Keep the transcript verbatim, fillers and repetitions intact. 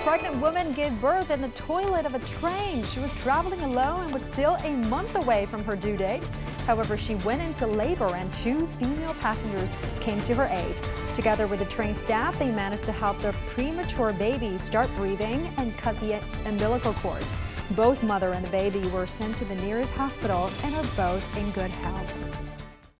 pregnant woman gave birth in the toilet of a train. She was traveling alone and was still a month away from her due date. However, she went into labor and two female passengers came to her aid. Together with the train staff, they managed to help the premature baby start breathing and cut the umbilical cord. Both mother and the baby were sent to the nearest hospital and are both in good health.